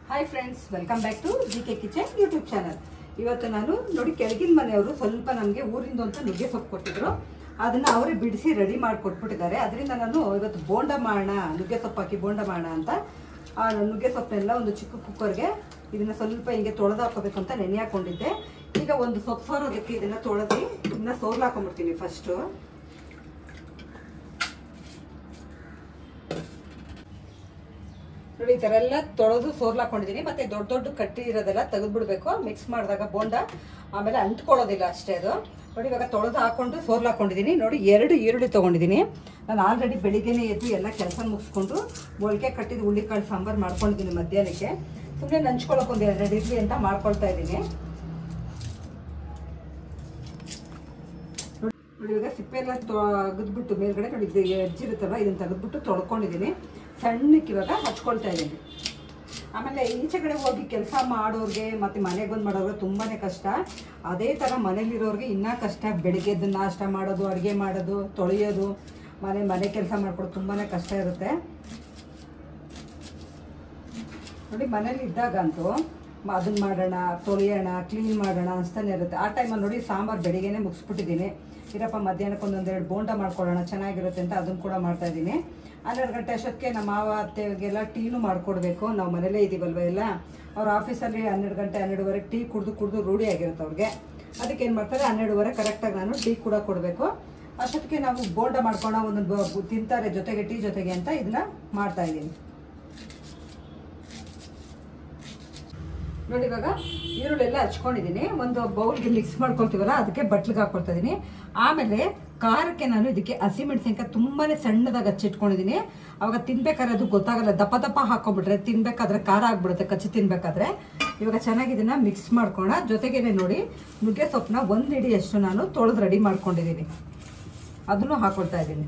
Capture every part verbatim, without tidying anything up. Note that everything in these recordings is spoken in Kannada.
Hi friends, welcome back to G K kitchen YouTube channel. ಇವತ್ತು ನಾನು ನೋಡಿ ಕೆಳಗಿನ ಮನೆಯವರು ಸ್ವಲ್ಪ ನಮಗೆ ಊರಿಂದ ಅಂತ ನುಗ್ಗೆ ಸೊಪ್ಪು ಕೊಟ್ಟಿದ್ರು. ಅದನ್ನು ಅವರೇ ಬಿಡಿಸಿ ರೆಡಿ ಮಾಡಿ ಕೊಟ್ಬಿಟ್ಟಿದ್ದಾರೆ. ಅದರಿಂದ ನಾನು ಇವತ್ತು ಬೋಂಡ ಮಾಡೋಣ, ನುಗ್ಗೆ ಸೊಪ್ಪು ಹಾಕಿ ಬೋಂಡ ಮಾಡೋಣ ಅಂತ ಆ ನುಗ್ಗೆ ಸೊಪ್ಪನ್ನೆಲ್ಲ ಒಂದು ಚಿಕ್ಕ ಕುಕ್ಕರ್ಗೆ ಇದನ್ನು ಸ್ವಲ್ಪ ಹಿಂಗೆ ತೊಳೆದು ಹಾಕೋಬೇಕು ಅಂತ ನೆನೆ ಹಾಕೊಂಡಿದ್ದೆ. ಈಗ ಒಂದು ಸೊಪ್ಪು ಸೋರೋದಕ್ಕೆ ಇದನ್ನು ತೊಳೆದು ಇದನ್ನ ಸೋರ್ಲು ಹಾಕೊಂಡ್ಬಿಡ್ತೀನಿ ಫಸ್ಟು. ನೋಡಿ ಈ ಥರ ಎಲ್ಲ ತೊಳೆದು ಸೋರ್ಲಾಕೊಂಡಿದ್ದೀನಿ. ಮತ್ತೆ ದೊಡ್ಡ ದೊಡ್ಡ ಕಟ್ಟಿ ಇರೋದೆಲ್ಲ ತೆಗೆದ್ಬಿಡ್ಬೇಕು. ಮಿಕ್ಸ್ ಮಾಡಿದಾಗ ಬೋಂಡ ಆಮೇಲೆ ಅಂಟ್ಕೊಳ್ಳೋದಿಲ್ಲ ಅಷ್ಟೇ ಅದು. ನೋಡಿ ಇವಾಗ ತೊಳೆದು ಹಾಕೊಂಡು ಸೋರ್ಲಾಕೊಂಡಿದ್ದೀನಿ. ನೋಡಿ ಎರಡು ಈರುಳ್ಳಿ ತೊಗೊಂಡಿದ್ದೀನಿ. ನಾನು ಆಲ್ರೆಡಿ ಬೆಳಿಗ್ಗೆನೇ ಎದ್ದು ಎಲ್ಲ ಕೆಲಸ ಮುಗಿಸ್ಕೊಂಡು ಮೊಳಕೆ ಕಟ್ಟಿದ ಹುಳ್ಳಿಕಾಳು ಸಾಂಬಾರು ಮಾಡ್ಕೊಂಡಿದ್ದೀನಿ ಮಧ್ಯಾಹ್ನಕ್ಕೆ. ಸುಮ್ಮನೆ ನಂಚ್ಕೊಳ್ಳೋಕೆ ಒಂದು ಎರಡು ಇಡ್ಲಿ ಅಂತ ಮಾಡ್ಕೊಳ್ತಾ ಇದ್ದೀನಿ. ನೋಡಿ ಇವಾಗ ಸಿಪ್ಪೆ ಎಲ್ಲ ತೆಗೆದ್ಬಿಟ್ಟು ಮೇಲ್ಗಡೆ ನೋಡಿ ಇದು ಎಜ್ಜಿರುತ್ತಲ್ಲ, ಇದನ್ನು ತೆಗೆದ್ಬಿಟ್ಟು ತೊಳ್ಕೊಂಡಿದ್ದೀನಿ. ಸಣ್ಣಕ್ಕೆ ಇವಾಗ ಹಚ್ಕೊಳ್ತಾ ಇದ್ದೀನಿ. ಆಮೇಲೆ ಈಚೆ ಕಡೆ ಹೋಗಿ ಕೆಲಸ ಮಾಡೋರಿಗೆ ಮತ್ತು ಮನೆಗೆ ಬಂದು ಮಾಡೋರಿಗೆ ತುಂಬಾ ಕಷ್ಟ. ಅದೇ ಥರ ಮನೇಲಿರೋರಿಗೆ ಇನ್ನೂ ಕಷ್ಟ. ಬೆಳಿಗ್ಗೆದ್ದು ನಾಷ್ಟ ಮಾಡೋದು, ಅಡುಗೆ ಮಾಡೋದು, ತೊಳೆಯೋದು, ಮನೆ ಮನೆ ಕೆಲಸ ಮಾಡ್ಕೊಡೋದು ತುಂಬಾ ಕಷ್ಟ ಇರುತ್ತೆ. ನೋಡಿ ಮನೇಲಿ ಇದ್ದಾಗಂತೂ ಅದನ್ನು ಮಾಡೋಣ, ತೊಳೆಯೋಣ, ಕ್ಲೀನ್ ಮಾಡೋಣ ಅನಿಸ್ತಾನೆ ಇರುತ್ತೆ. ಆ ಟೈಮಲ್ಲಿ ನೋಡಿ ಸಾಂಬಾರು ಬೆಳಿಗ್ಗೆನೇ ಮುಗಿಸ್ಬಿಟ್ಟಿದ್ದೀನಿ. ಇರಪ್ಪ ಮಧ್ಯಾಹ್ನಕ್ಕೆ ಒಂದೊಂದೆರಡು ಬೋಂಡ ಮಾಡ್ಕೊಳ್ಳೋಣ ಚೆನ್ನಾಗಿರುತ್ತೆ ಅಂತ ಅದನ್ನು ಕೂಡ ಮಾಡ್ತಾಯಿದ್ದೀನಿ. ಹನ್ನೆರಡು ಗಂಟೆ ಅಷ್ಟೊತ್ತಿಗೆ ನಮ್ಮ ಮಾವ ಅತ್ತೆಗೆಲ್ಲ ಟೀನು ಮಾಡಿಕೊಡ್ಬೇಕು. ನಾವು ಮನೇಲೇ ಇದ್ದೀವಲ್ವ ಎಲ್ಲ. ಅವ್ರ ಆಫೀಸಲ್ಲಿ ಹನ್ನೆರಡು ಗಂಟೆ ಹನ್ನೆರಡುವರೆಗೆ ಟೀ ಕುಡಿದು ಕುಡಿದು ರೂಢಿ ಆಗಿರುತ್ತೆ ಅವ್ರಿಗೆ. ಅದಕ್ಕೆ ಏನು ಮಾಡ್ತಾರೆ, ಹನ್ನೆರಡುವರೆ ಕರೆಕ್ಟಾಗಿ ನಾನು ಟೀ ಕೂಡ ಕೊಡಬೇಕು. ಅಷ್ಟೊತ್ತಿಗೆ ನಾವು ಬೋಂಡ ಮಾಡ್ಕೊಳ್ಳೋಣ, ಒಂದೊಂದು ತಿಂತಾರೆ ಜೊತೆಗೆ ಟೀ ಜೊತೆಗೆ ಅಂತ ಇದನ್ನ ಮಾಡ್ತಾಯಿದ್ದೀನಿ. ನೋಡಿ ಇವಾಗ ಈರುಳ್ಳಿ ಎಲ್ಲ ಹಚ್ಕೊಂಡಿದ್ದೀನಿ. ಒಂದು ಬೌಲ್ಗೆ ಮಿಕ್ಸ್ ಮಾಡ್ಕೊಳ್ತೀವಲ್ಲ ಅದಕ್ಕೆ ಬಟ್ಲಿಗೆ ಹಾಕೊಳ್ತಾ ಇದ್ದೀನಿ. ಆಮೇಲೆ ಖಾರಕ್ಕೆ ನಾನು ಇದಕ್ಕೆ ಹಸಿಮೆಣಸಿನ್ಕಾಯಿ ತುಂಬಾ ಸಣ್ಣದಾಗಿ ಹಚ್ಚಿಟ್ಕೊಂಡಿದ್ದೀನಿ. ಅವಾಗ ತಿನ್ಬೇಕಾದ್ರೆ ಅದು ಗೊತ್ತಾಗಲ್ಲ. ದಪ್ಪ ದಪ್ಪ ಹಾಕೊಂಡ್ಬಿಟ್ರೆ ತಿನ್ಬೇಕಾದ್ರೆ ಖಾರ ಆಗ್ಬಿಡುತ್ತೆ ಕಚ್ಚಿ ತಿನ್ಬೇಕಾದ್ರೆ. ಇವಾಗ ಚೆನ್ನಾಗಿ ಇದನ್ನ ಮಿಕ್ಸ್ ಮಾಡ್ಕೊಳ್ಳೋಣ. ಜೊತೆಗೇನೆ ನೋಡಿ ನುಗ್ಗೆ ಸೊಪ್ಪನ್ನ ಒಂದು ಹಿಡಿಯಷ್ಟು ನಾನು ತೊಳೆದು ರೆಡಿ ಮಾಡ್ಕೊಂಡಿದ್ದೀನಿ. ಅದನ್ನು ಹಾಕೊಳ್ತಾ ಇದ್ದೀನಿ.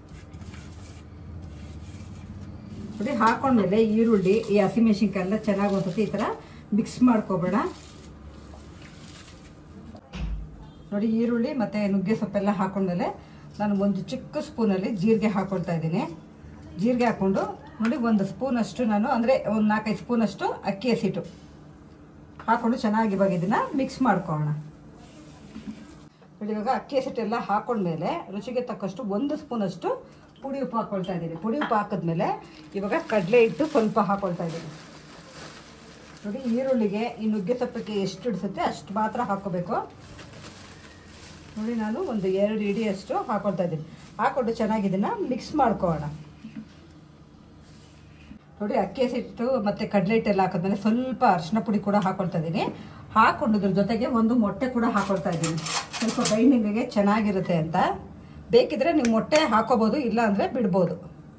ನೋಡಿ ಹಾಕೊಂಡ್ಮೇಲೆ ಈರುಳ್ಳಿ ಈ ಹಸಿಮೆಣಸಿನ್ಕಾಯಿ ಎಲ್ಲ ಚೆನ್ನಾಗಿ ಒಂದ್ಸತಿ ಈ ಥರ ಮಿಕ್ಸ್ ಮಾಡ್ಕೊಬೇಡ. ನೋಡಿ ಈರುಳ್ಳಿ ಮತ್ತು ನುಗ್ಗೆ ಸೊಪ್ಪೆಲ್ಲ ಹಾಕೊಂಡ್ಮೇಲೆ ನಾನು ಒಂದು ಚಿಕ್ಕ ಸ್ಪೂನಲ್ಲಿ ಜೀರಿಗೆ ಹಾಕೊಳ್ತಾ ಇದ್ದೀನಿ. ಜೀರಿಗೆ ಹಾಕ್ಕೊಂಡು ನೋಡಿ ಒಂದು ಸ್ಪೂನಷ್ಟು ನಾನು ಅಂದರೆ ಒಂದು ನಾಲ್ಕೈದು ಸ್ಪೂನಷ್ಟು ಅಕ್ಕಿ ಹಸಿಟ್ಟು ಹಾಕ್ಕೊಂಡು ಚೆನ್ನಾಗಿ ಇವಾಗ ಇದನ್ನು ಮಿಕ್ಸ್ ಮಾಡ್ಕೊಳ್ಳೋಣ. ನೋಡಿ ಇವಾಗ ಅಕ್ಕಿ ಹಸಿಟ್ಟೆಲ್ಲ ಹಾಕೊಂಡ್ಮೇಲೆ ರುಚಿಗೆ ತಕ್ಕಷ್ಟು ಒಂದು ಸ್ಪೂನಷ್ಟು ಪುಡಿ ಉಪ್ಪು ಹಾಕ್ಕೊಳ್ತಾ ಇದ್ದೀನಿ. ಪುಡಿ ಉಪ್ಪು ಹಾಕಿದ್ಮೇಲೆ ಇವಾಗ ಕಡಲೆ ಹಿಟ್ಟು ಸ್ವಲ್ಪ ಹಾಕ್ಕೊಳ್ತಾ ಇದ್ದೀನಿ. ನೋಡಿ ಈರುಳ್ಳಿಗೆ ಈ ನುಗ್ಗೆ ಸೊಪ್ಪಿಗೆ ಎಷ್ಟು ಹಿಡಿಸುತ್ತೆ ಅಷ್ಟು ಮಾತ್ರ ಹಾಕ್ಕೋಬೇಕು. ನೋಡಿ ನಾನು ಒಂದು ಎರಡು ಹಿಡಿಯಷ್ಟು ಹಾಕೊಳ್ತಾ ಇದ್ದೀನಿ. ಹಾಕ್ಕೊಂಡು ಚೆನ್ನಾಗಿ ಇದನ್ನು ಮಿಕ್ಸ್ ಮಾಡ್ಕೊಳ್ಳೋಣ. ನೋಡಿ ಅಕ್ಕಿ ಹಸಿಟ್ಟು ಮತ್ತು ಕಡಲೆ ಹಿಟ್ಟೆಲ್ಲ ಹಾಕಿದ್ಮೇಲೆ ಸ್ವಲ್ಪ ಅರಿಶಿನ ಪುಡಿ ಕೂಡ ಹಾಕ್ಕೊಳ್ತಾ ಇದ್ದೀನಿ. ಹಾಕ್ಕೊಂಡದ್ರ ಜೊತೆಗೆ ಒಂದು ಮೊಟ್ಟೆ ಕೂಡ ಹಾಕ್ಕೊಳ್ತಾ ಇದ್ದೀನಿ. ಸ್ವಲ್ಪ ಬೈಂಡಿಂಗಿಗೆ ಚೆನ್ನಾಗಿರುತ್ತೆ ಅಂತ. ಬೇಕಿದ್ರೆ ನೀವು ಮೊಟ್ಟೆ ಹಾಕೋಬೋದು, ಇಲ್ಲ ಅಂದರೆ ಬಿಡ್ಬೋದು.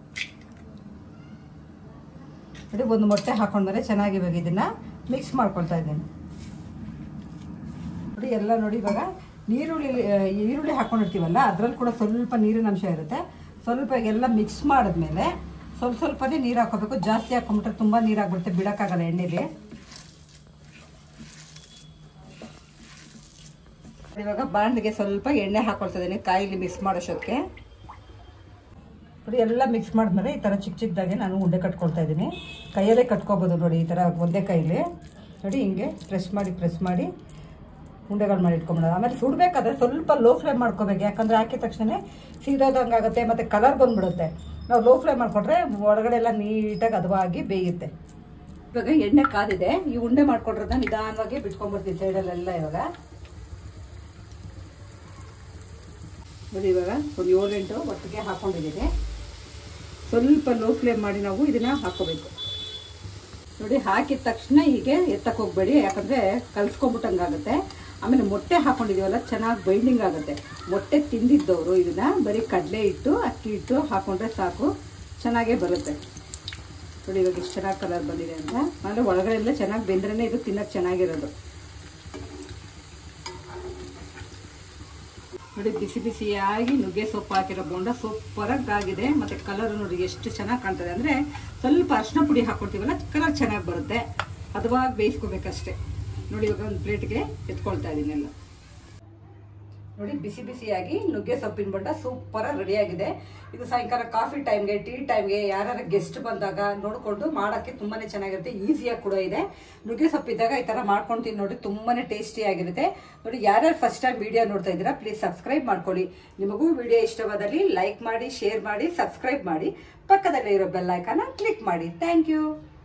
ನೋಡಿ ಒಂದು ಮೊಟ್ಟೆ ಹಾಕೊಂಡ್ಮೇಲೆ ಚೆನ್ನಾಗಿ ಇವಾಗ ಇದನ್ನು ಮಿಕ್ಸ್ ಮಾಡ್ಕೊಳ್ತಾ ಇದ್ದೀನಿ. ನೋಡಿ ಎಲ್ಲ ನೋಡಿ ಇವಾಗ ನೀರುಳ್ಳಿ ಈರುಳ್ಳಿ ಹಾಕ್ಕೊಂಡಿರ್ತೀವಲ್ಲ ಅದರಲ್ಲಿ ಕೂಡ ಸ್ವಲ್ಪ ನೀರಿನ ಅಂಶ ಇರುತ್ತೆ. ಸ್ವಲ್ಪ ಎಲ್ಲ ಮಿಕ್ಸ್ ಮಾಡಿದ್ಮೇಲೆ ಸ್ವಲ್ಪ ಸ್ವಲ್ಪನೇ ನೀರು ಹಾಕೋಬೇಕು. ಜಾಸ್ತಿ ಹಾಕೊಂಡ್ಬಿಟ್ರೆ ತುಂಬ ನೀರು ಹಾಕ್ಬಿಡುತ್ತೆ, ಬಿಡೋಕ್ಕಾಗಲ್ಲ ಎಣ್ಣೆಲಿ. ಇವಾಗ ಬಾಂಡ್ಗೆ ಸ್ವಲ್ಪ ಎಣ್ಣೆ ಹಾಕೊಳ್ತಾ ಇದ್ದೀನಿ ಕಾಯಿಲಿ ಮಿಕ್ಸ್ ಮಾಡೋಷ್ಟಕ್ಕೆ. ನೋಡಿ ಎಲ್ಲ ಮಿಕ್ಸ್ ಮಾಡಿದ್ಮೇಲೆ ಈ ಥರ ಚಿಕ್ಕ ಚಿಕ್ಕದಾಗೆ ನಾನು ಉಂಡೆ ಕಟ್ಕೊಳ್ತಾ ಇದ್ದೀನಿ. ಕೈಯಲ್ಲೇ ಕಟ್ಕೋಬೋದು ನೋಡಿ ಈ ಥರ ಒಂದೇ ಕೈಲಿ. ನೋಡಿ ಹಿಂಗೆ ಪ್ರೆಸ್ ಮಾಡಿ ಪ್ರೆಸ್ ಮಾಡಿ ಉಂಡೆಗಳು ಮಾಡಿ ಇಟ್ಕೊಂಬಿಡೋದು. ಆಮೇಲೆ ಸುಡಬೇಕಾದ್ರೆ ಸ್ವಲ್ಪ ಲೋ ಫ್ಲೇಮ್ ಮಾಡ್ಕೋಬೇಕು. ಯಾಕಂದರೆ ಹಾಕಿದ ತಕ್ಷಣ ಸೀದೋದಂಗಾಗುತ್ತೆ ಮತ್ತು ಕಲರ್ ಬಂದುಬಿಡುತ್ತೆ. ನಾವು ಲೋ ಫ್ಲೇಮ್ ಮಾಡಿಕೊಟ್ರೆ ಒಳಗಡೆ ಎಲ್ಲ ನೀಟಾಗಿ ಹದವಾಗಿ ಬೇಯುತ್ತೆ. ಇವಾಗ ಎಣ್ಣೆ ಕಾದಿದೆ. ಈ ಉಂಡೆ ಮಾಡ್ಕೊಟ್ರನ್ನ ನಿಧಾನವಾಗಿ ಬಿಟ್ಕೊಂಡ್ಬಿಡ್ತೀವಿ ಸೈಡಲ್ಲೆಲ್ಲ. ಇವಾಗ ನೋಡಿ ಇವಾಗ ಒಂದು ಏಳೆಂಟು ಒಟ್ಟಿಗೆ ಹಾಕ್ಕೊಂಡಿದ್ದೀನಿ. ಸ್ವಲ್ಪ ಲೋ ಫ್ಲೇಮ್ ಮಾಡಿ ನಾವು ಇದನ್ನು ಹಾಕ್ಕೋಬೇಕು. ನೋಡಿ ಹಾಕಿದ ತಕ್ಷಣ ಹೀಗೆ ಎತ್ತಕ್ಕೆ ಹೋಗಬೇಡಿ, ಯಾಕಂದರೆ ಕಲಿಸ್ಕೊಂಬಿಟ್ಟಂಗಾಗುತ್ತೆ. ಆಮೇಲೆ ಮೊಟ್ಟೆ ಹಾಕ್ಕೊಂಡಿದ್ದೀವಲ್ಲ ಚೆನ್ನಾಗಿ ಬೈಂಡಿಂಗ್ ಆಗುತ್ತೆ. ಮೊಟ್ಟೆ ತಿಂದಿದ್ದವರು ಇದನ್ನು ಬರೀ ಕಡಲೆ ಹಿಟ್ಟು ಅಕ್ಕಿ ಹಿಟ್ಟು ಹಾಕ್ಕೊಂಡ್ರೆ ಸಾಕು, ಚೆನ್ನಾಗೇ ಬರುತ್ತೆ. ನೋಡಿ ಇವಾಗ ಇಷ್ಟು ಚೆನ್ನಾಗಿ ಕಲರ್ ಬಂದಿದೆ ಅಂತ. ಅಂದರೆ ಒಳಗಡೆ ಎಲ್ಲ ಚೆನ್ನಾಗಿ ಬೆಂದ್ರೇ ಇದು ತಿನ್ನೋಕ್ಕೆ ಚೆನ್ನಾಗಿರೋದು. ನೋಡಿ ಬಿಸಿ ಬಿಸಿಯಾಗಿ ನುಗ್ಗೆ ಸೊಪ್ಪು ಹಾಕಿರೋ ಬೋಂಡ ಸೂಪರಾಗಿ ಆಗಿದೆ. ಮತ್ತು ಕಲರ್ ನೋಡಿ ಎಷ್ಟು ಚೆನ್ನಾಗಿ ಕಾಣ್ತದೆ. ಅಂದರೆ ಸ್ವಲ್ಪ ಅರಿಶಿನ ಪುಡಿ ಹಾಕ್ಕೊಳ್ತೀವಲ್ಲ ಕಲರ್ ಚೆನ್ನಾಗಿ ಬರುತ್ತೆ. ಹದವಾಗಿ ಬೇಯಿಸ್ಕೋಬೇಕಷ್ಟೇ. ನೋಡಿ ಇವಾಗ ಒಂದು ಪ್ಲೇಟ್ಗೆ ಎತ್ಕೊಳ್ತಾ ಇದ್ದೀನಿ ಎಲ್ಲ. ನೋಡಿ ಬಿಸಿ ಬಿಸಿಯಾಗಿ ನುಗ್ಗೆ ಸೊಪ್ಪಿನ ಬೊಂಡ ಸೂಪರ್ ರೆಡಿ ಆಗಿದೆ. ಇದು ಸಾಯಂಕಾಲ ಕಾಫಿ ಟೈಮ್ಗೆ, ಟೀ ಟೈಮ್ಗೆ, ಯಾರ್ಯಾರ ಗೆಸ್ಟ್ ಬಂದಾಗ ನೋಡ್ಕೊಂಡು ಮಾಡೋಕ್ಕೆ ತುಂಬಾನೇ ಚೆನ್ನಾಗಿರುತ್ತೆ. ಈಸಿಯಾಗಿ ಕೂಡ ಇದೆ. ನುಗ್ಗೆ ಸೊಪ್ಪಿದ್ದಾಗ ಈ ತರ ಮಾಡ್ಕೊಂಡು ತಿನ್ ನೋಡಿ, ತುಂಬಾನೇ ಟೇಸ್ಟಿ ಆಗಿರುತ್ತೆ. ನೋಡಿ, ಯಾರ್ಯಾರು ಫಸ್ಟ್ ಟೈಮ್ ವಿಡಿಯೋ ನೋಡ್ತಾ ಇದ್ದೀರಾ ಪ್ಲೀಸ್ ಸಬ್ಸ್ಕ್ರೈಬ್ ಮಾಡ್ಕೊಳ್ಳಿ. ನಿಮಗೂ ವಿಡಿಯೋ ಇಷ್ಟವಾದಲ್ಲಿ ಲೈಕ್ ಮಾಡಿ, ಶೇರ್ ಮಾಡಿ, ಸಬ್ಸ್ಕ್ರೈಬ್ ಮಾಡಿ, ಪಕ್ಕದಲ್ಲೇ ಇರೋ ಬೆಲ್ ಐಕಾನ್ ಕ್ಲಿಕ್ ಮಾಡಿ. Thank you.